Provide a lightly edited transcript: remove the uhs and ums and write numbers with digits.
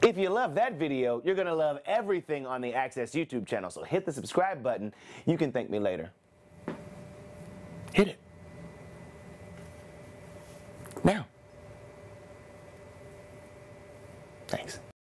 If you love that video, you're going to love everything on the Access YouTube channel, so hit the subscribe button. You can thank me later. Hit it. Now. Thanks.